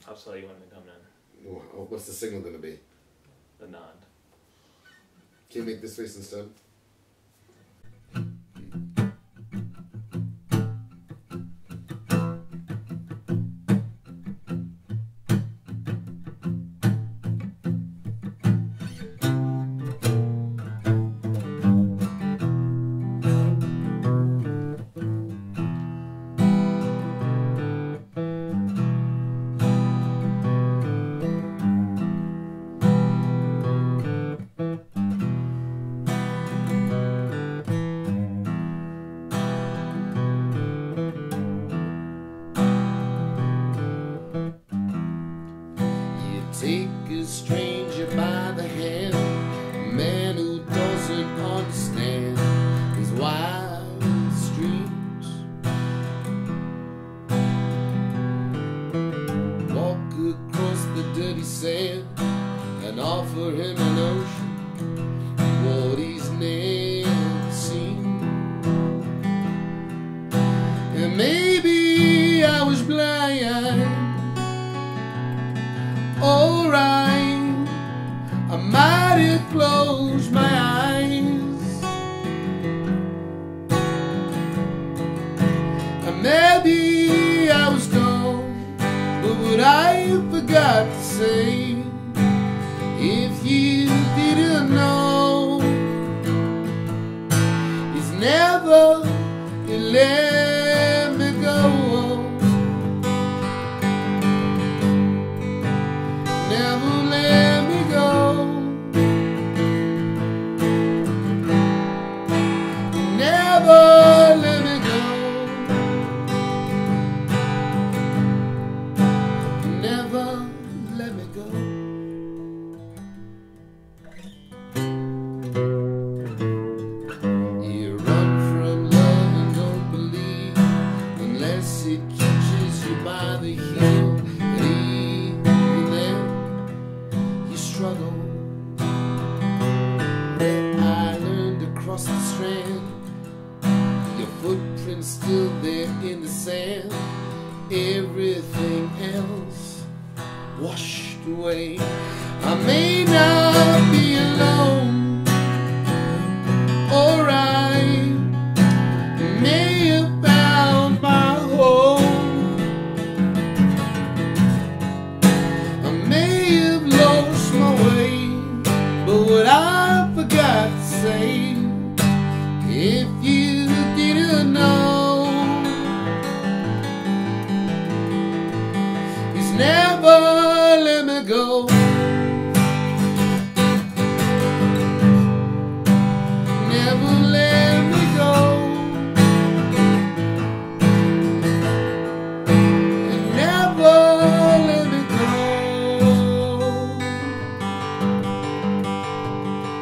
I'll tell you when to come in. What's the signal going to be? The nod. Can you make this face instead? Take a stranger by the hand, a man who doesn't understand his wild streets. Walk across the dirty sand and offer him an ocean, what he's never seen. And maybe I was blind. Alright, I might have closed my eyes, and maybe I was gone, but what I forgot to say, if you didn't know, is never let me go. Never let me go. Never let me go. Never let me go. You run from love and don't believe unless it catches you by the heel. Struggle. I learned to cross the strand, your footprints still there in the sand, everything else washed away. I may not be alone, alright, may have found my home, I may have lost my way, but what I forgot to say, if you didn't know, is never let me go. Never let me go. And never let me go.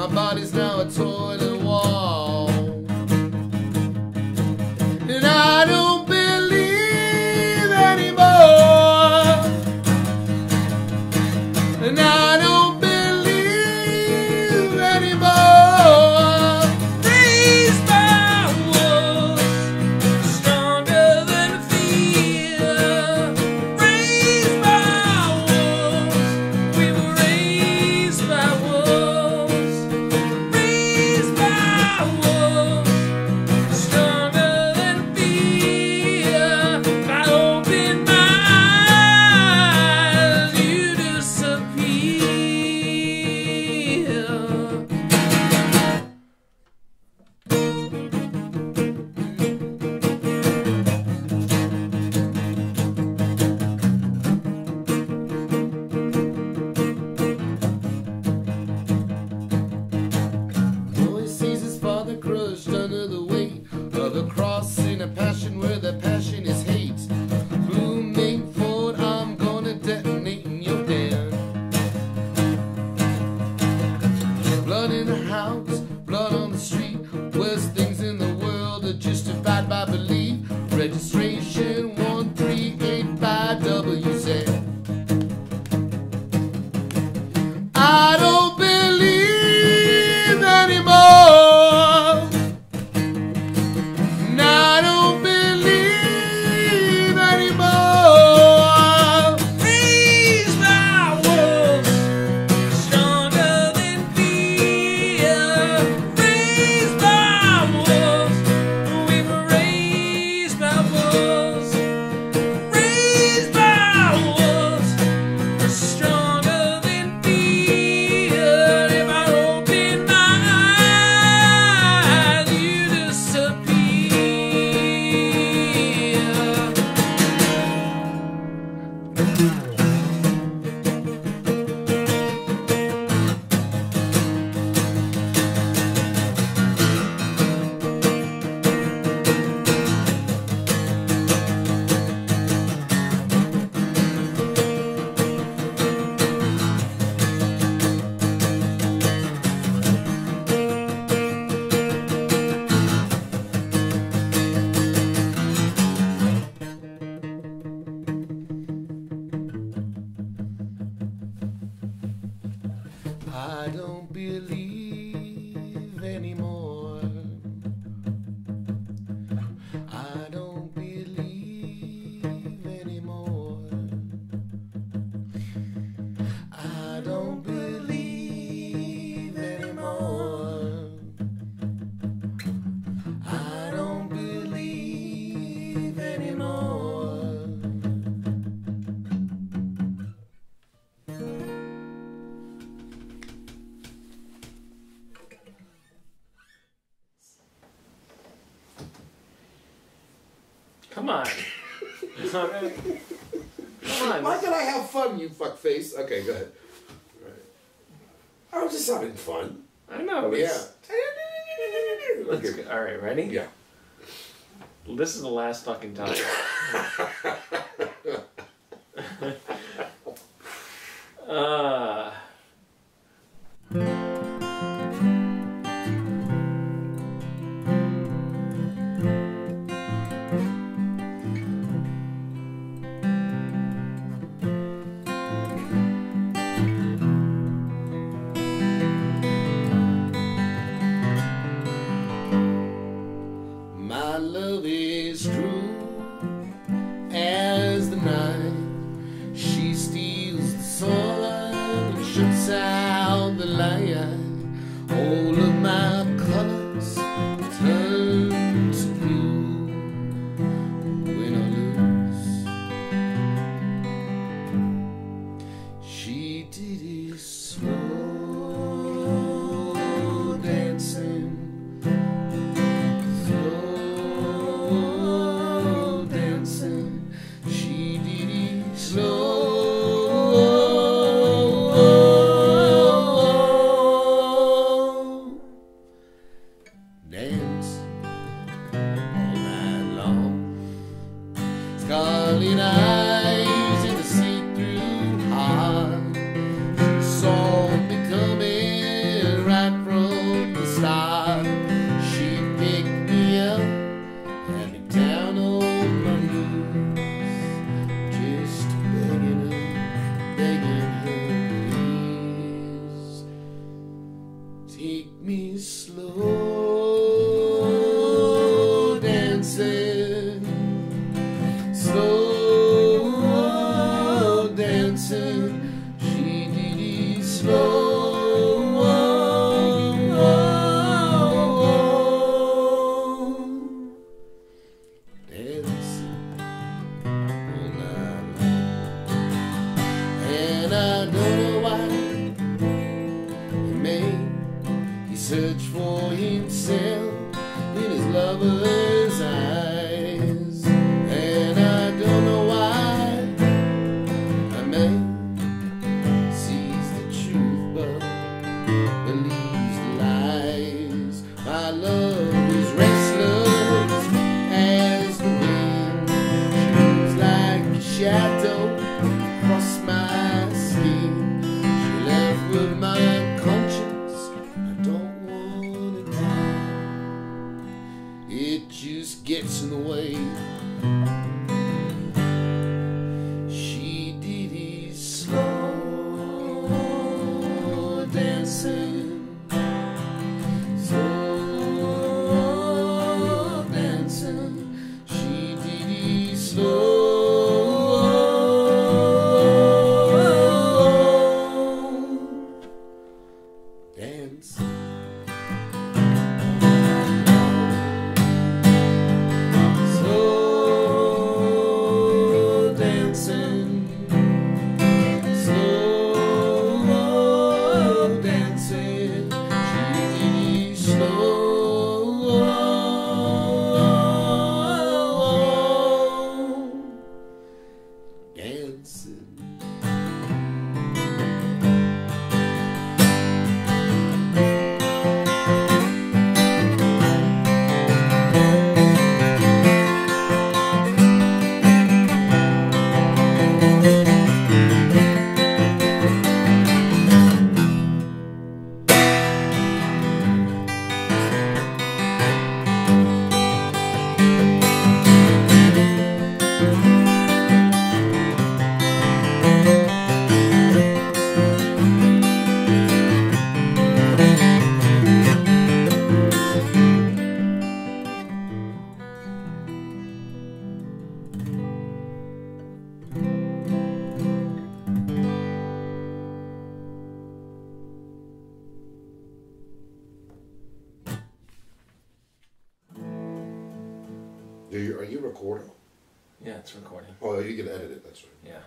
My body's now a toilet wall. And I don't believe anymore. And I don't believe anymore. Raised by wolves, stronger than fear. Raised by wolves, we were raised by wolves. Raised by wolves, stronger than fear. If I open my eyes, you disappear. Boy sees his father crushed under the weight of the cross in a passion where the passion is hate. Roommate Ford, I'm gonna detonate in your den. Blood in the house, blood on the street. Worst things in the world are justified by belief. Registration 1385WZ. I don't believe anymore. And I don't believe anymore. Raised by wolves, stronger than fear. Raised by wolves, we were raised by wolves. Raised by wolves, stronger than fear. If I open my eyes, you disappear. I don't believe anymore. I don't believe anymore. I don't believe anymore. I don't believe anymore. Come on. Come on. Why can I have fun, you fuckface? Okay, go ahead. I was just having fun. I know. Yeah. Let's Okay. go. All right, ready? Yeah. This is the last fucking time. My love is true as the night. She steals the sun and shuts out the light. All of my colors turn to blue when I lose. She did it slow dancing. Slow dancing, she did it slow dance. Take me slow dancing, slow dancing, she did it slow dancing all night long. And I don't know why it made he searched for himself in his lover's eyes. And I don't know why a man sees the truth but believes the lies. My love is restless as the wind, she moves like a shadow across my skin. She left with my conscience, I don't want it back. It just gets in the way. She did it slow dancing, slow dancing. She did it slow dancing. Slow dancing, slow dancing, she slow dancing. Are you recording? Yeah, it's recording. Oh, you can edit it, that's right. Yeah.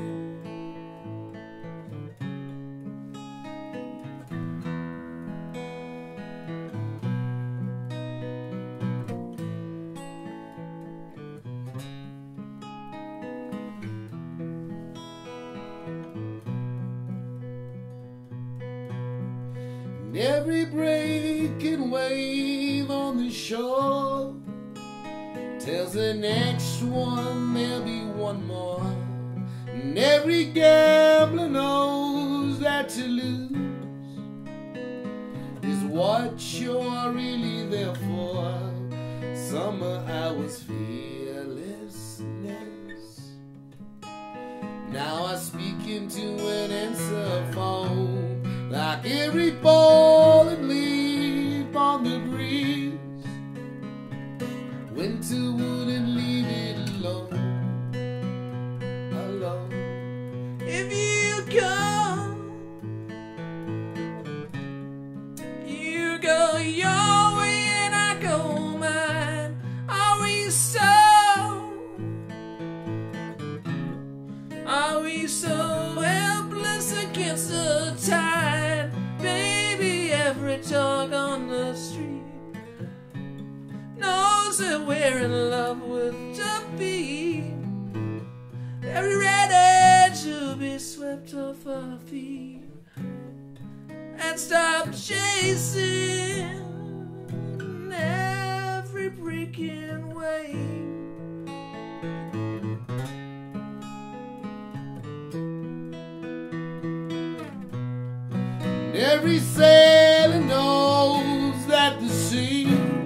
And every breaking wave on the shore tells the next one there'll be one more. And every gambler knows that to lose is what you're really there for. Summer hours fearlessness. Now I speak into an answer phone, like every falling leaf on the breeze. Winter wouldn't leave it alone, alone. If you come, you go your way and I go mine. Are we so helpless against the tide? Baby, every dog on the street knows that we're in love with the beat. Every red edge will be swept off our feet and stop chasing every breaking wave. Every sailor knows that the sea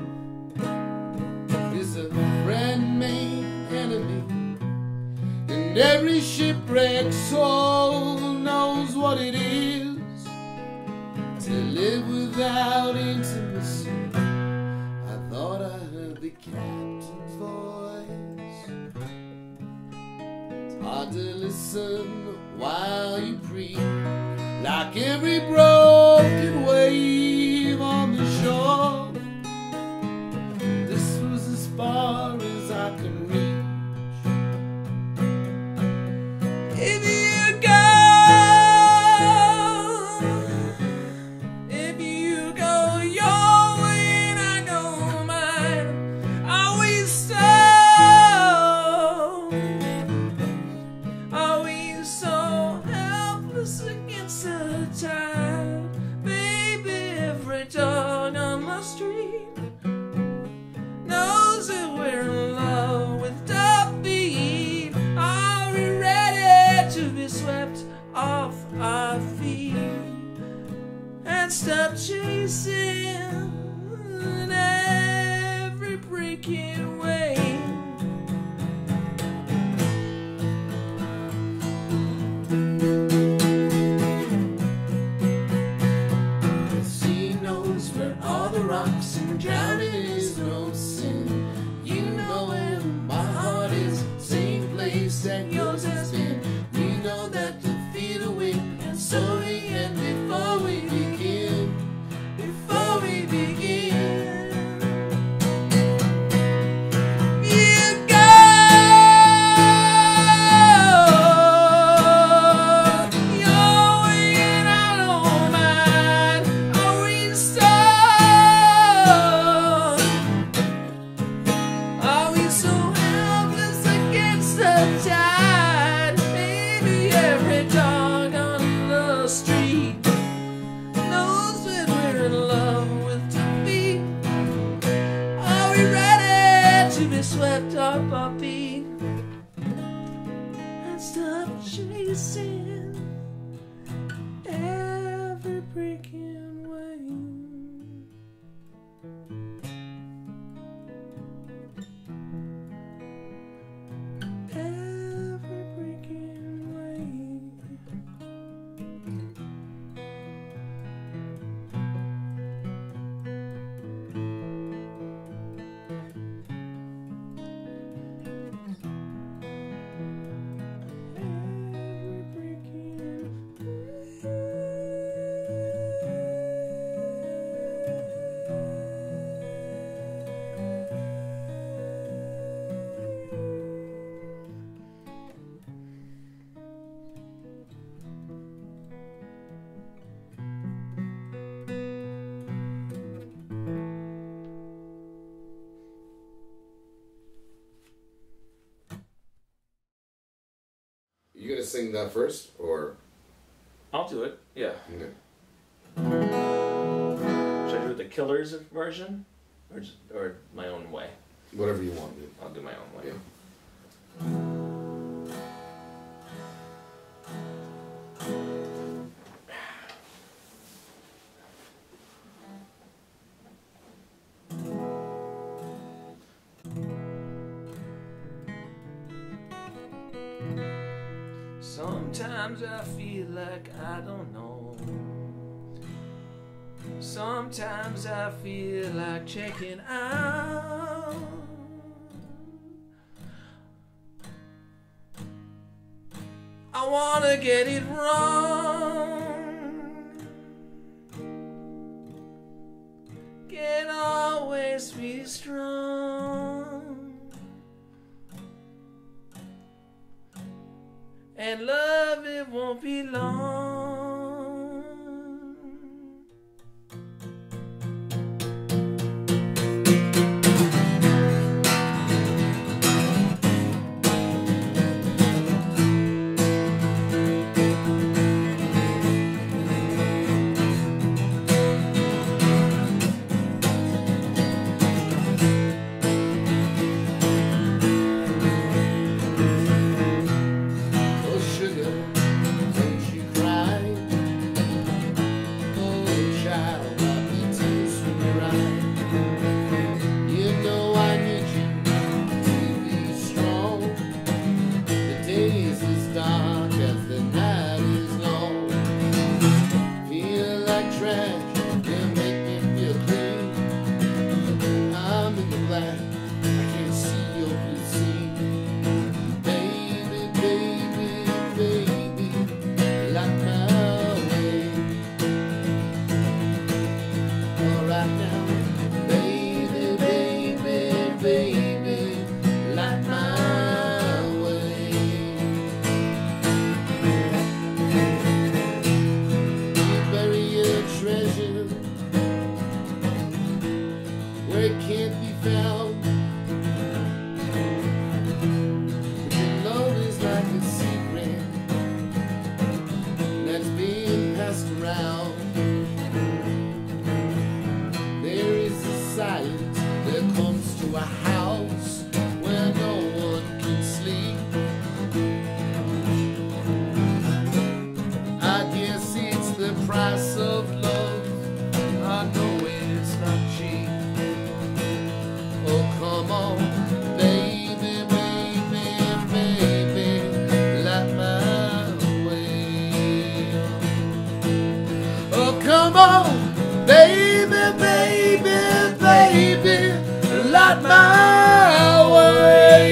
is a friend made enemy, and every shipwrecked soul knows what it is to live without intimacy. I thought I heard the captain's voice. It's hard to listen while you breathe, like every broken wave on the shore. This was as far as I could reach. If you go your way and I go mine, are we so helpless against the tide? Baby, every dog on my street knows that we're in love with defeat. Are we ready to be swept off our feet and stop chasing every breaking wave? The sea knows where all the rocks and drowning is no sin. You know where my heart is, same place that yours has been. We know that defeat will win, and so we end before we begin. Before we begin. You go your way and I don't mind. Are we so helpless against the tide? Maybe every dog on the street knows that we're in love with defeat. Are we ready to be swept off our feet and stop chasing every breaking wave? Every breaking wave. Every breaking You gonna sing that first, or I'll do it. Yeah. okay. Should I do the Killers version, or my own way? Whatever you want, dude. I'll do my own way. Yeah. Sometimes I feel like I don't know. Sometimes I feel like checking out. I wanna get it wrong. Can't always be strong. And love, it won't be long. oh sugar, don't you cry. Oh, baby, baby, baby, light my way.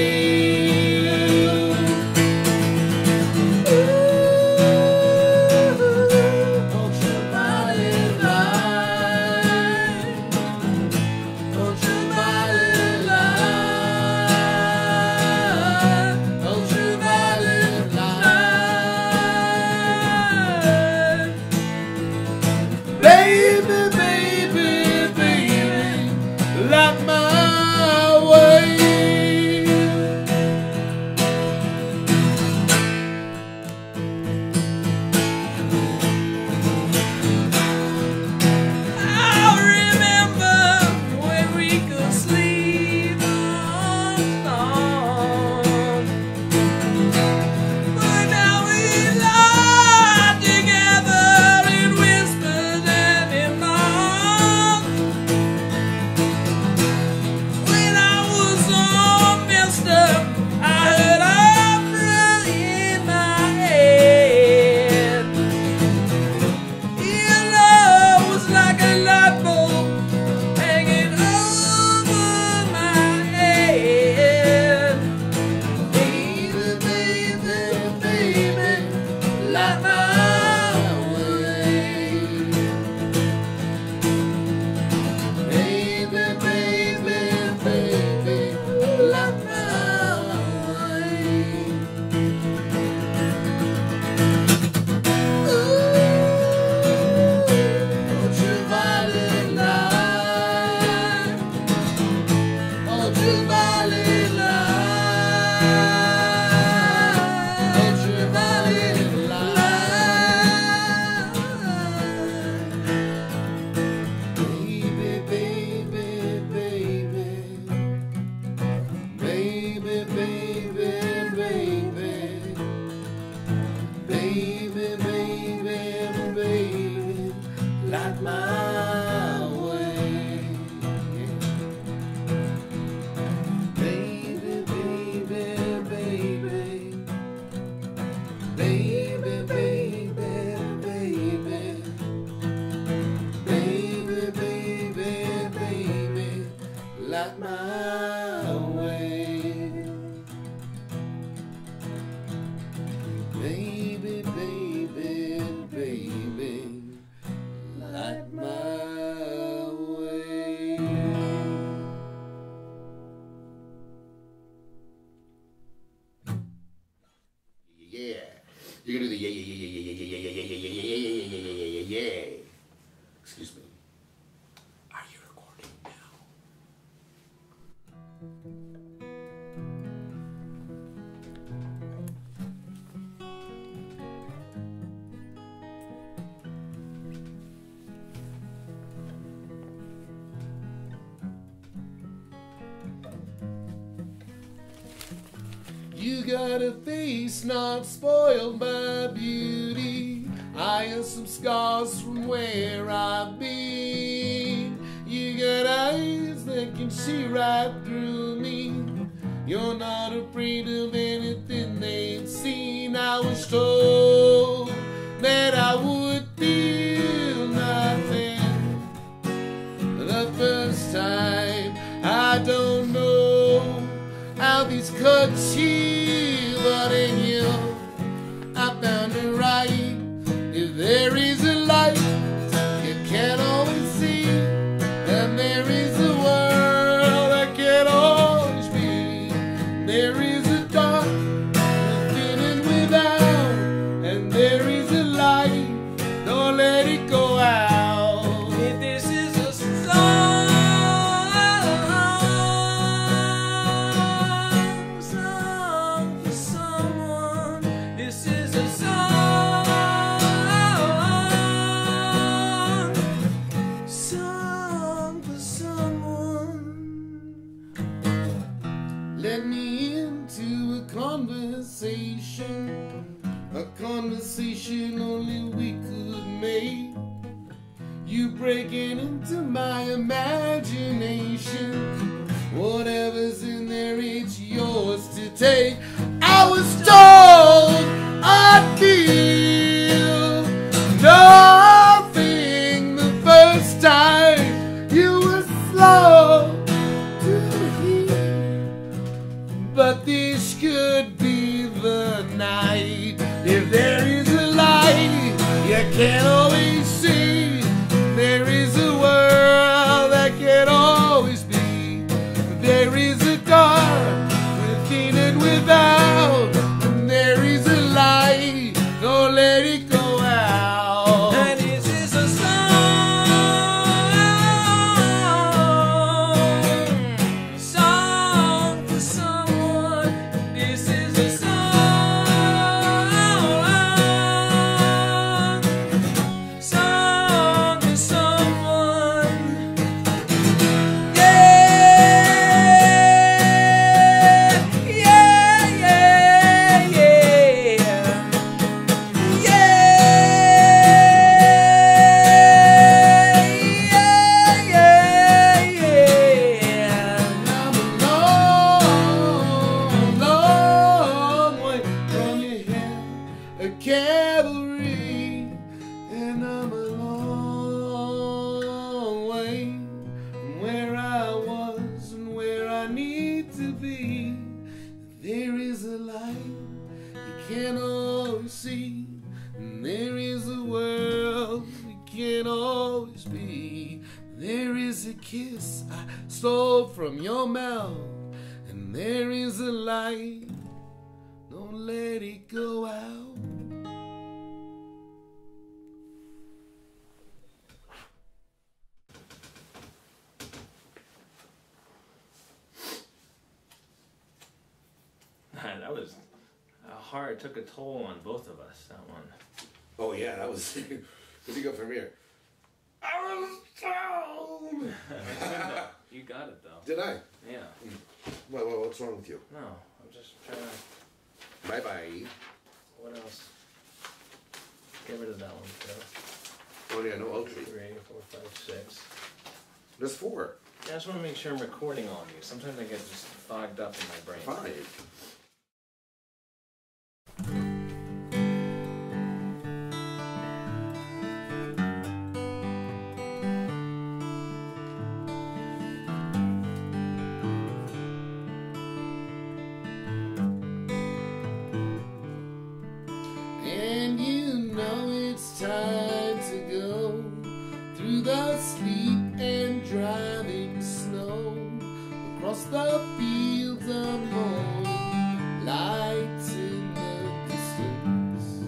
You're gonna do the yeah. Excuse me. Are you recording now? You got a face not spoiled by beauty. I have some scars from where I've been. You got eyes that can see right through me. You're not afraid of anything they've seen. I was told that I would feel nothing the first time. I don't know how these cuts heal, but in you I found it right. If there is a light you can't always see, and there is a world that can't always be, there is a dark feeling without, and there is a light, don't let it go out. If this is a song for someone, this is a song for someone. Let me into a conversation only we could make. You breaking into my imagination. Whatever's in there, it's yours to take. I was told I'd feel nothing the me. There is a kiss I stole from your mouth, and there is a light. Don't let it go out. That was hard. Took a toll on both of us, that one. Oh yeah, that was. Where'd you go from here? I was down. You got it though. Did I? Yeah. What's wrong with you? No, I'm just trying to. Bye bye. What else? Get rid of that one, Phil. Oh yeah, no oak tree. 3, 4, 5, 6. There's 4. Yeah, I just want to make sure I'm recording all of you. Sometimes I get just fogged up in my brain. 5. And you know it's time to go through the sleet and driving snow, across the fields of morning, lights in the distance.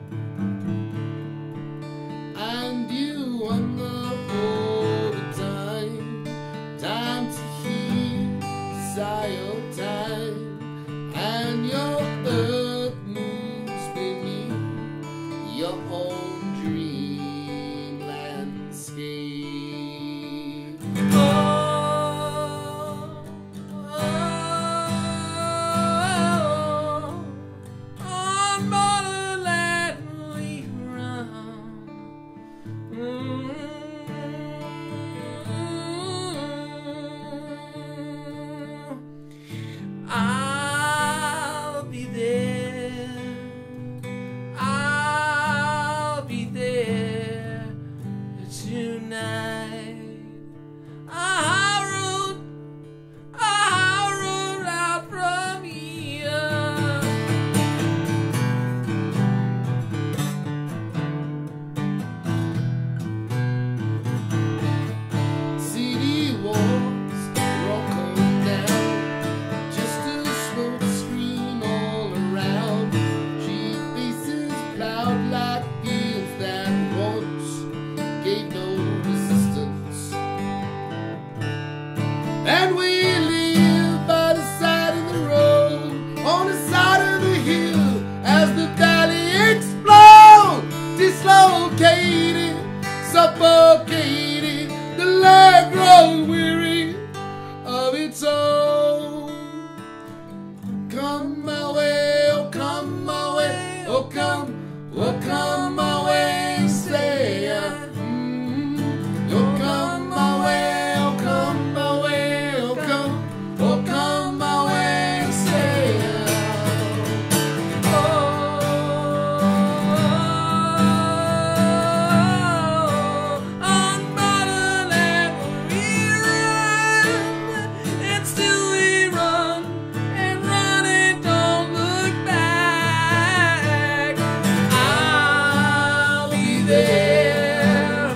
And you wonder for the time to hear the sigh of time, and your earth moves beneath your own dream landscape. On motherland we run. I'll be there. I'll be there tonight. I rode out from here. City walls are all come down, just a smoke screen all around. Cheap faces plowed like fields that once gave no resistance. And we live by the side of the road, on the side of the hill, as the valley explodes, dislocated, suffocated. The land grows weary of its own. Come my way, oh come my way, oh come my way, say oh come my way, oh come my way, oh come my way, say On motherland we run, and still we run, and running don't look back. I'll be there.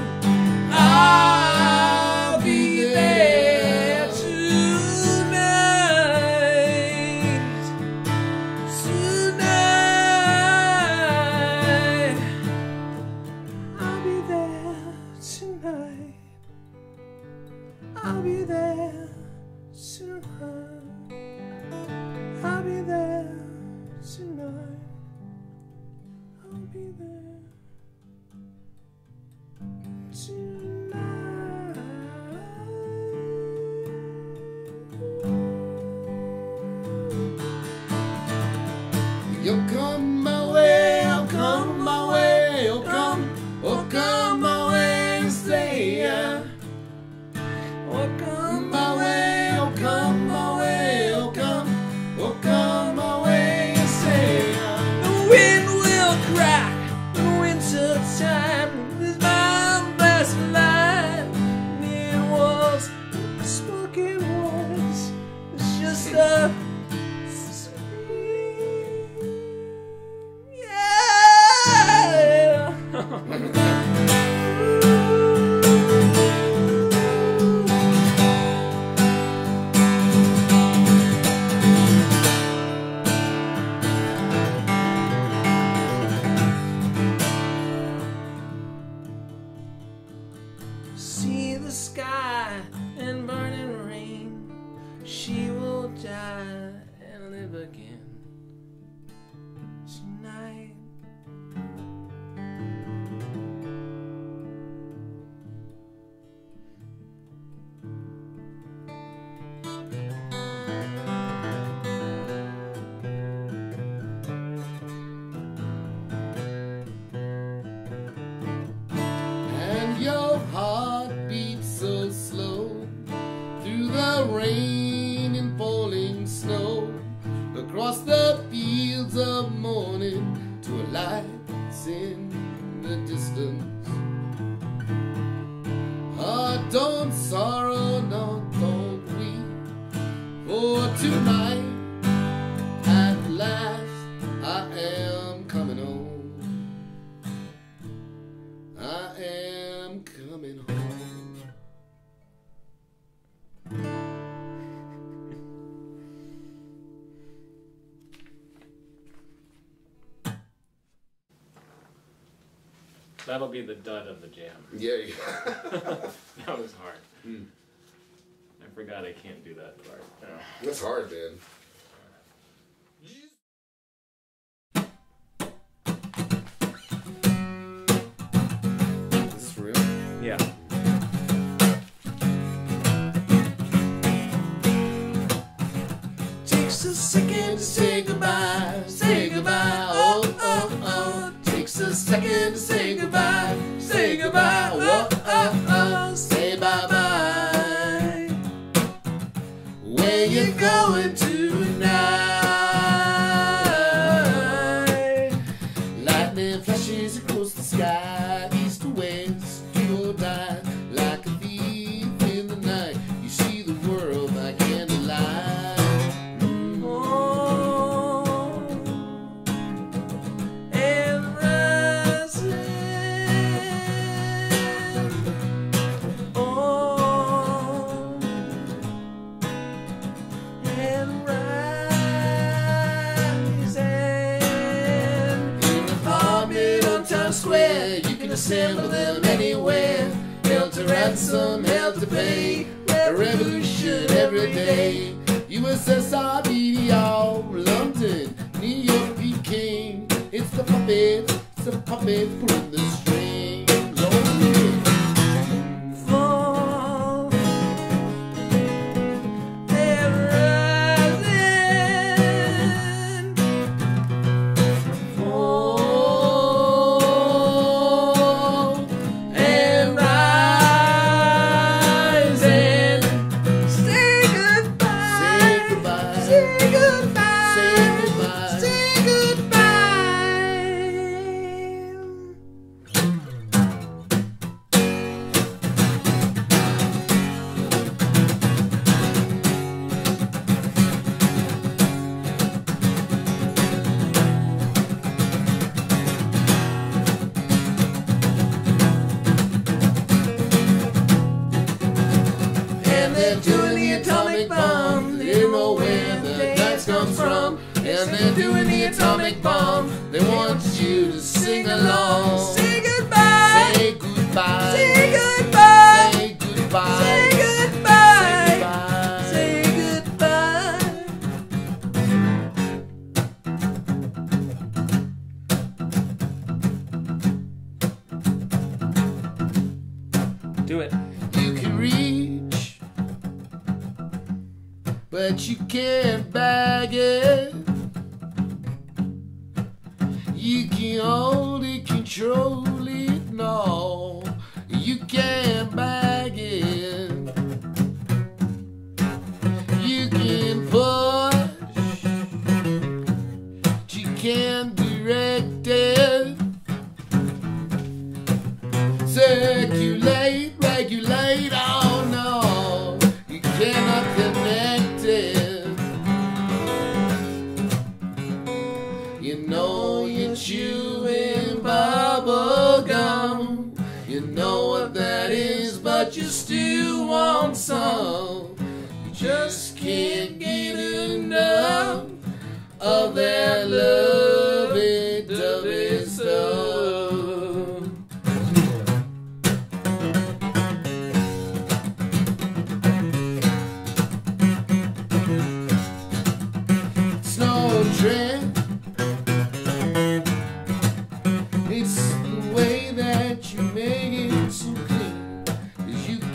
I'll be there tonight. I'll be there tonight. I'll be there tonight. I'll be there tonight. I'll be there tonight. you'll come my way, I'll come my way, oh come my way, say Oh, come my way, oh come my way, oh come my way, say The wind will crack in winter time. This my best line. It was spoken words. It's just a yeah. the sky and burning rain. She will die and live again tonight. And your heart beats so slow through the rain and falling snow, across the fields of morning to a light in the distance. Oh, don't sorrow, no, don't weep, for tonight at last I am coming home. I am coming home. That'll be the dud of the jam. Yeah. That was hard. Mm. I forgot I can't do that part. Oh. That's hard, man. Is this for real? Yeah. Takes a second to say goodbye, say goodbye, oh, oh, oh. Takes a second to say goodbye, say goodbye, oh, oh, oh. Say bye-bye. Where you going tonight? Lightning flashes across the sky, east to west, do or die. Like a thief in the night, you see the world by candlelight. Square, you can assemble them anywhere. Held to ransom, held to pay. A revolution every day. USSR, BDR, London, New York, Peking. It's the puppet pulling the strings. Oh, fall and rising. Fall and rising. Say goodbye. Say goodbye. Say goodbye. Say goodbye. Say goodbye. And they're doing the atomic bomb. They don't know where the guns come from. And they're doing the atomic bomb. They want you to sing along. Say goodbye. Say goodbye. Say goodbye. Say goodbye. Say goodbye. Say goodbye. Do it. You can reach, but you can't bag it. You can only control it, no. You can't bag it. You can push, but you can't direct it. Circulate, regulate, oh no, you cannot connect it. You know you're chewing bubble gum. You know what that is, but you still want some. You just can't get enough of that lovey-dovey stuff.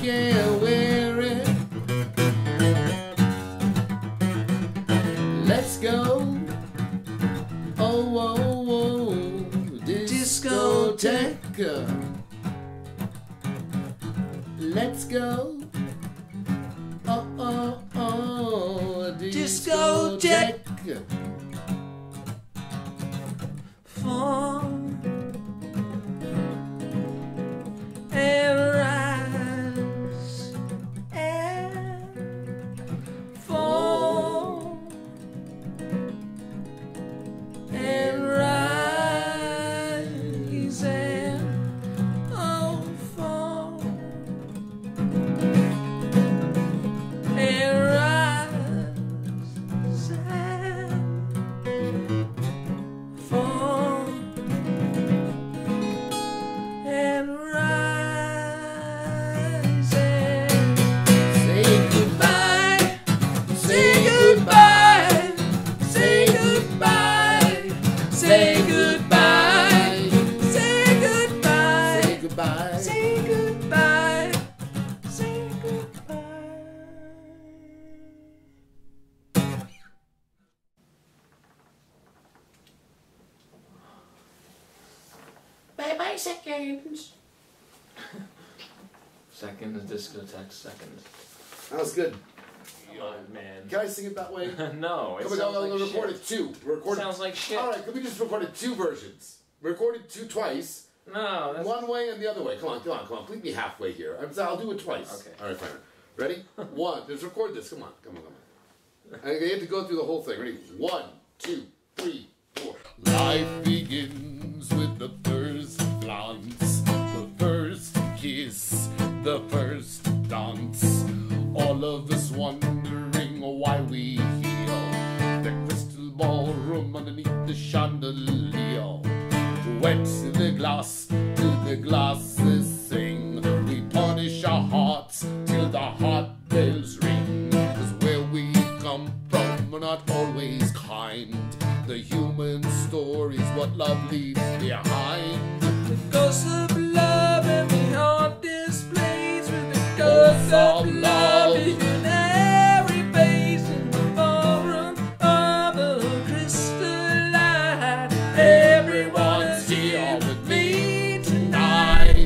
can't wear it. Let's go. Oh, oh, oh, discoteque. Let's go. Oh, oh, oh, discoteque. Fall and rise and fall and rise and oh fall and rise and fall and rise and Say goodbye, say goodbye, say goodbye, say goodbye, say goodbye, say goodbye. say goodbye, say goodbye. Bye-bye, seconds. Second discotheque, second. That was good. Come on, man. Can I sing it that way? No, it Come on, sounds no, like recorded shit. two. Recorded. Sounds like shit. All right, could we just recorded two versions? Recorded two twice. No, that's... One way and the other way. Come on. Please be halfway here. I'll do it twice. Okay. All right, fine. Ready? One. Let's record this. Come on. And you have to go through the whole thing. Ready? 1, 2, 3, 4. Life begins with the first glance, the first kiss, the first dance. All of us wondering why we heal. The crystal ballroom underneath the chandelier. Wet the glass till the glasses sing. We punish our hearts till the heart bells ring. 'Cause where we come from are not always kind. The human story's what love leaves behind. The ghost of love and the heart displays with the ghost of love in every face in the ballroom of the crystalline. Everyone's here with me tonight.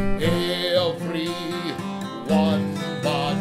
Everyone but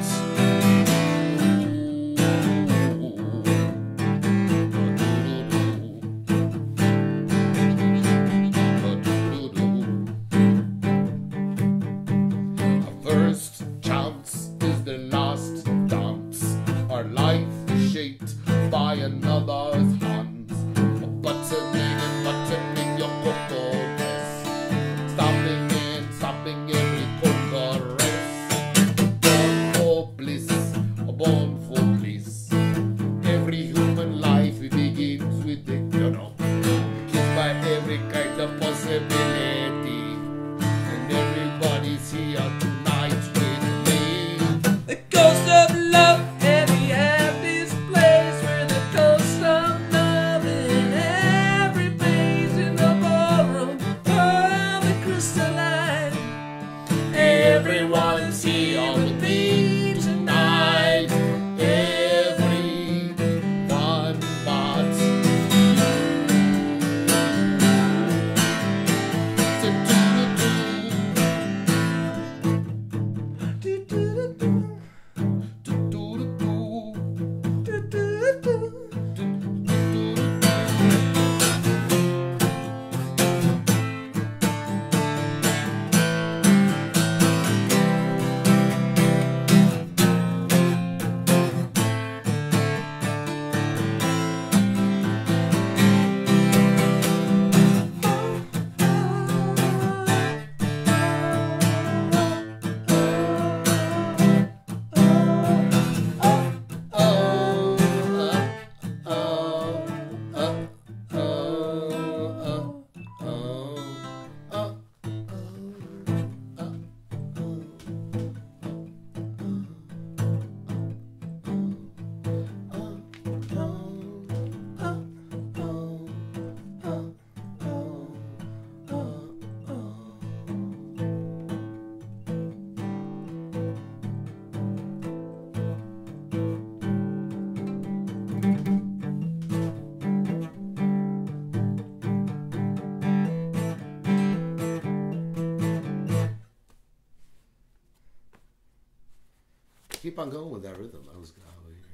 Our first chance is the last dance. Our life is shaped by another's hands. Buttoning and buttoning your purple dress. Stopping every chorus. Born for bliss, born for bliss. Every human life begins with the, kissed by every kind of possibility. And everybody's here tonight with me. The ghost of love and the happiest place where the ghost of love in every face in the ballroom of the crystalline. Everyone's here with me tonight. Everyone but Do-do-do-do. keep on going with that rhythm. That was good.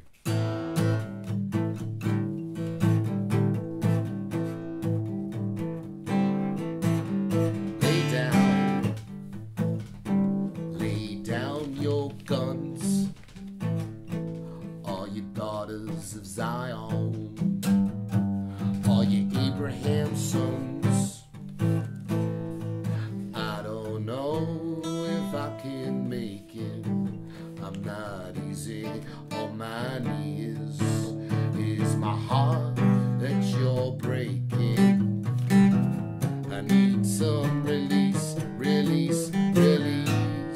Lay down your guns, all you daughters of Zion, all you Abraham's sons. I don't know if I can make it. I'm not easy on my knees. Is my heart that you're breaking? I need some release, release, release.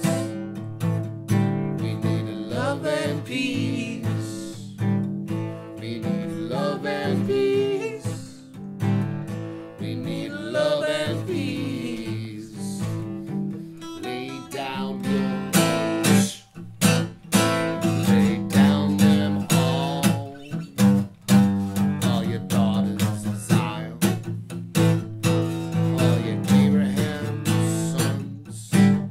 We need love and peace. We need love and peace. We need love and peace. Lay down your guns. Lay down them all your daughters of Zion, all your Abraham's sons.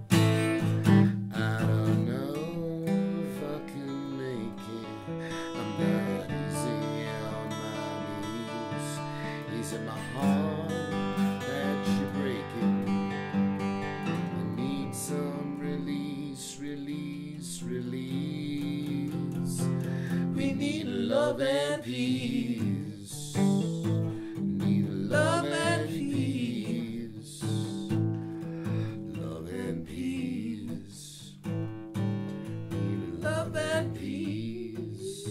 I don't know if I can make it. I'm not easy on my knees. Easy my heart that you're breaking. I need some release, release, release. We need love and peace. Need love and peace. Love and peace. Need love and peace.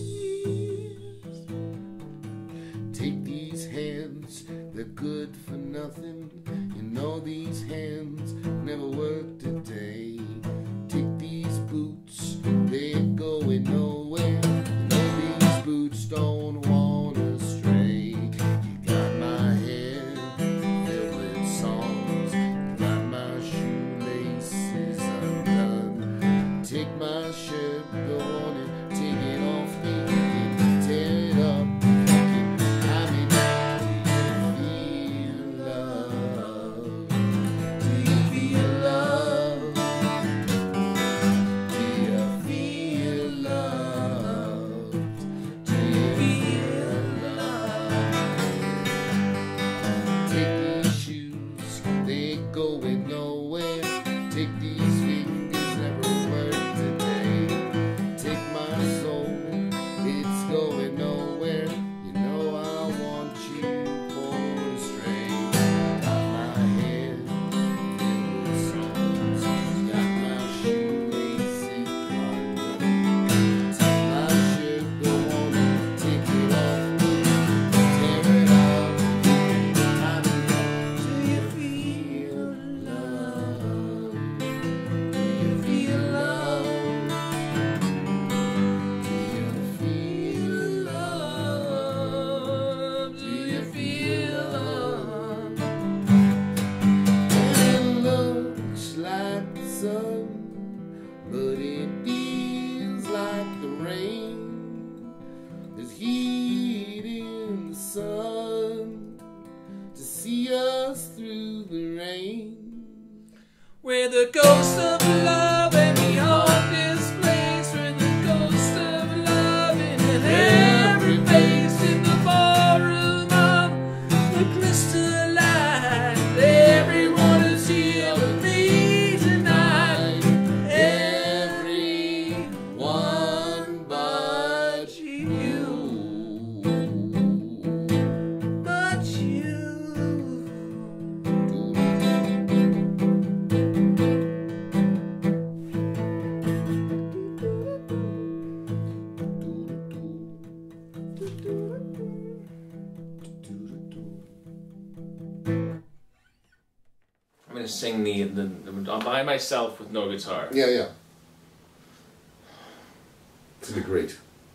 Take these hands, they're good for nothing. You know these hands never worked a day. Take these boots, they're going nowhere. You know these boots don't want to stray. You got my head filled with songs. You got my shoelaces undone. Take my shirt, go on and take it off me. You can tear it up. You can have me now. Do you feel love? Do you feel love? Do you feel love? Do you feel love? Take these shoes, they ain't going nowhere. Take these fingers, never work today. Take my soul, it's going nowhere. You know I want you for a stray. Got my head filled with songs. Got my shoelaces undone. Take my shirt, go on and take it off me. Tear it up, time enough. Do you feel love? Do you feel love? Do you feel love? Do you feel love? It looks like the sun, but it feels like the rain. There's heat in the sun to see us through the rain. We're the ghost of love and we haunt this place. We're the ghost of love in every face. In the ballroom of the crystalline, everyone is here with me tonight. Everyone but You, but you. I'm gonna sing the by myself with no guitar. Yeah, yeah. It's gonna be great.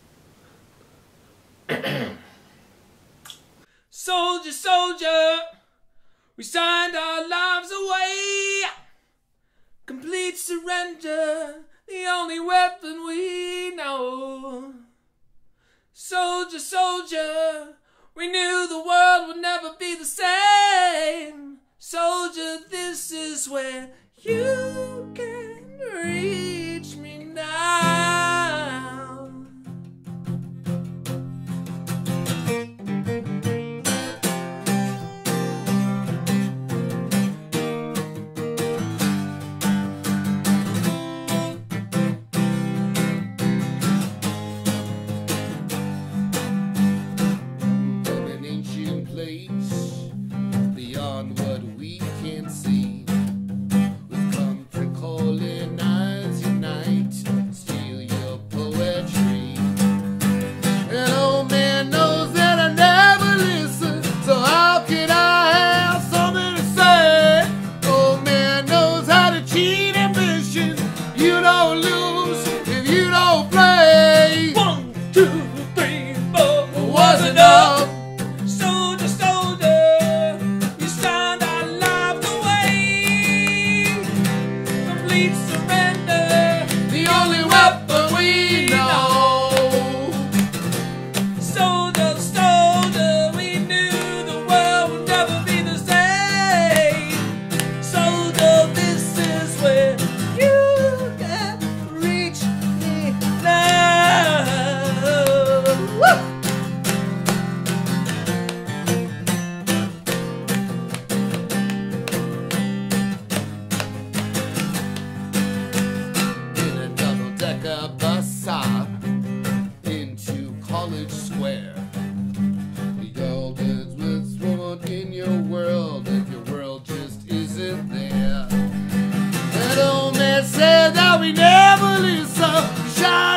Soldier, soldier, we signed our lives away. Complete surrender, the only weapon we know. Soldier, soldier, we knew the world would never be the same. Soldier, this is where you can reach me now.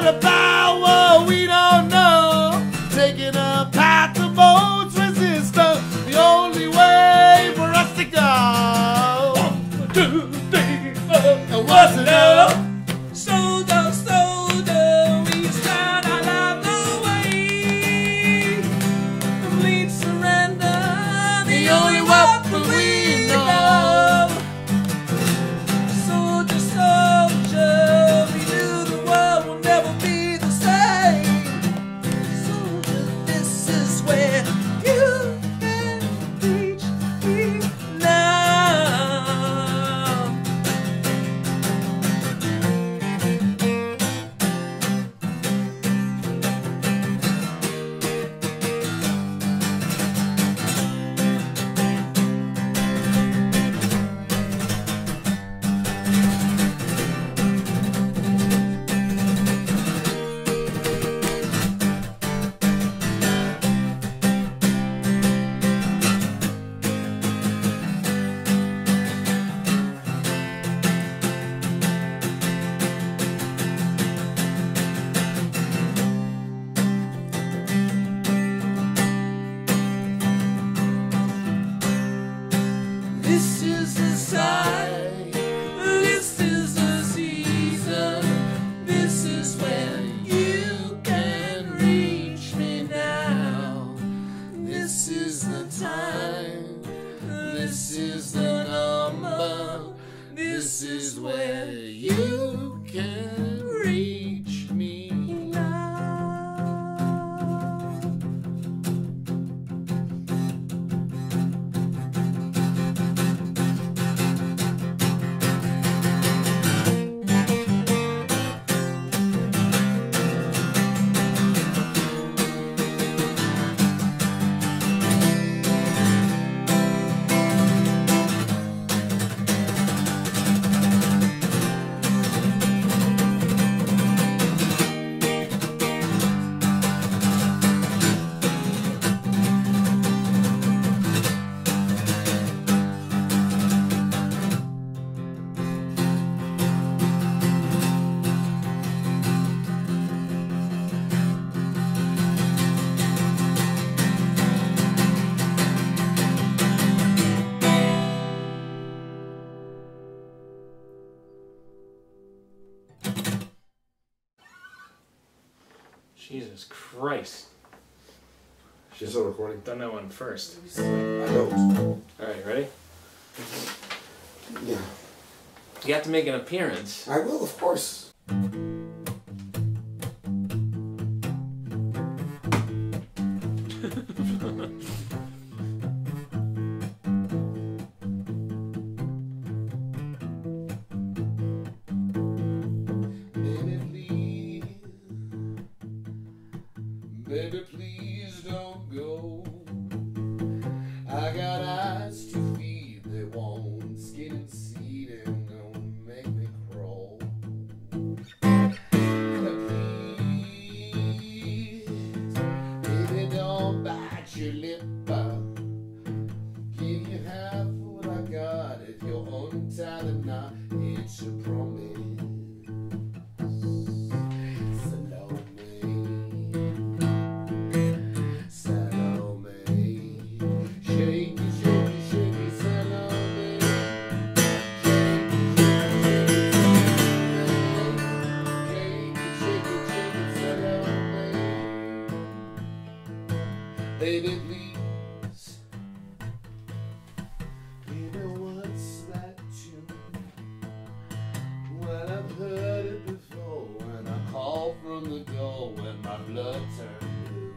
a power we don't know, taking a path of most resistance, the only way for us to go. 1, 2, 3, 4. And what's enough? Soldier, soldier, we stand our lives away. Complete surrender, the only weapon we know. Soldier, soldier, we knew the world would never be the same. Soldier, this is where you can reach me now. This is the sign, this is the season, this is when you can reach me now. This is the time, this is the number, this is where you can reach me now. Jesus Christ. She's still recording. Done that one first. I don't. Alright, ready? Yeah. You have to make an appearance. I will, of course. Baby, please don't go. I got eyes to feed, they won't skin and seed and don't make me crawl. Please, baby, don't bite your lip. Give you half what I got if you'll untie the knot. It's a promise. Baby, please. You know what's that tune? Well, I've heard it before when I call from the door when my blood turned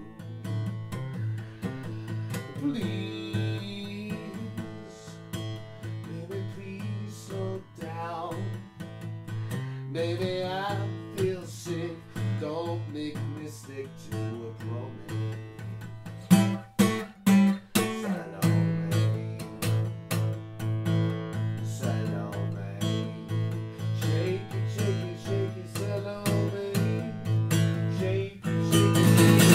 blue. Please, baby, please slow down. Baby, I feel sick. Don't make me stick to a promise. Shake it, shake it, shake it, Salome. Shake it, shake it, shake it.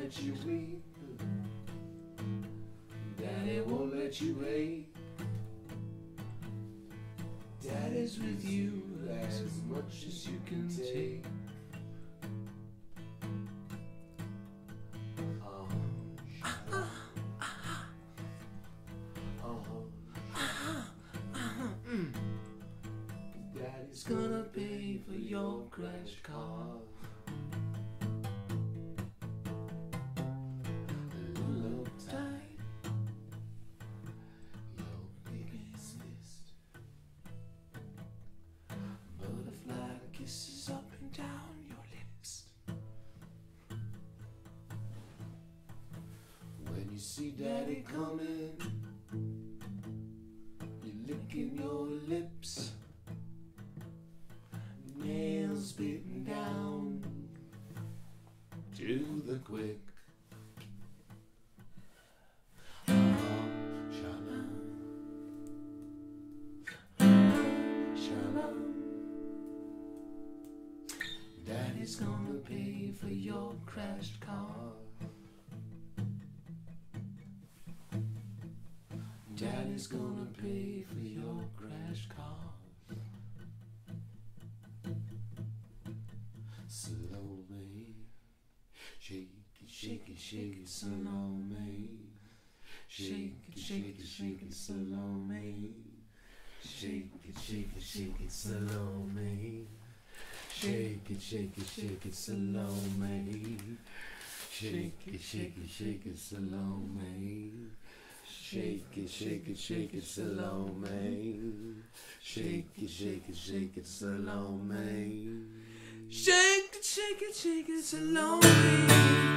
let you weep. Daddy won't let you wait. Daddy's with you as much as you can take. Daddy's gonna pay for your crash car. Look tight, your biggest list. Butterfly kisses up and down your lips. When you see Daddy coming, you're licking your lips. Nails beaten down to the quick. Shalom, shalom. Daddy's gonna pay for your crashed car. Daddy's gonna pay for your crashed car. Salome, shake it, shake it, shake it, Salome. Shake it, shake it, shake it, Salome. Shake it, shake it, shake it, Salome. Shake it, shake it, shake it, Salome. Shake it, shake it, shake it, Salome. Shake it, shake it, shake it, Salome. Shake it, shake it, shake it, Salome. Shake it, shake it, shake it, Salome.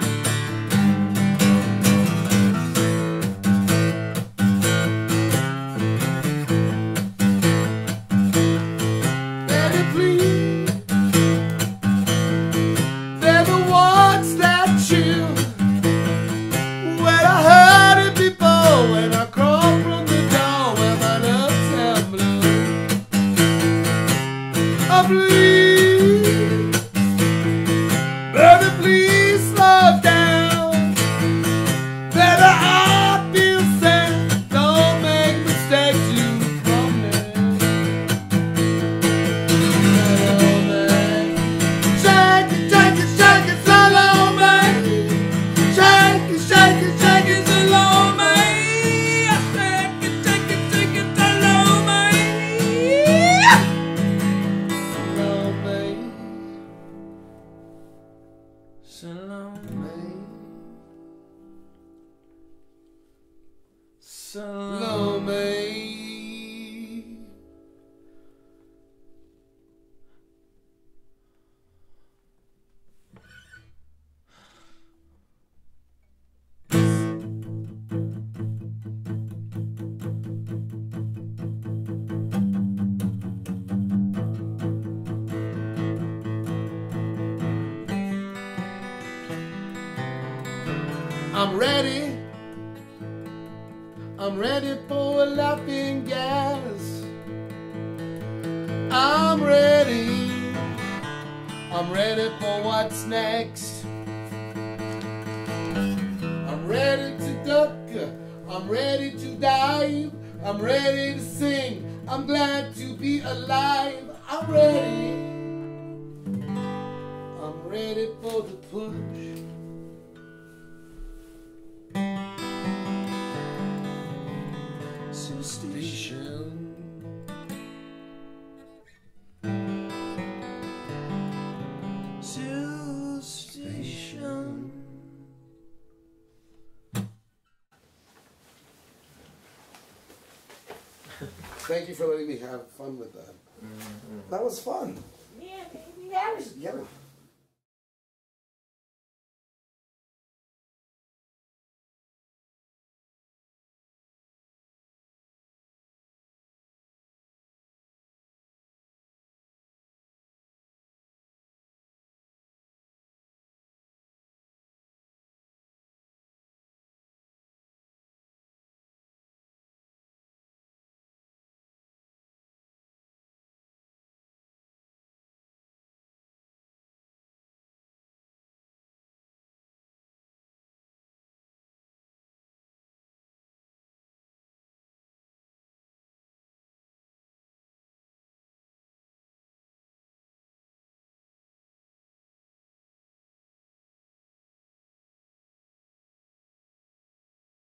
I'm ready for a laughing gas. I'm ready for what's next. I'm ready to duck, I'm ready to dive, I'm ready to sing, I'm glad to be alive. I'm ready for the push. Station. Station. Thank you for letting me have fun with that. That was fun. Yeah, baby, that was Yeah.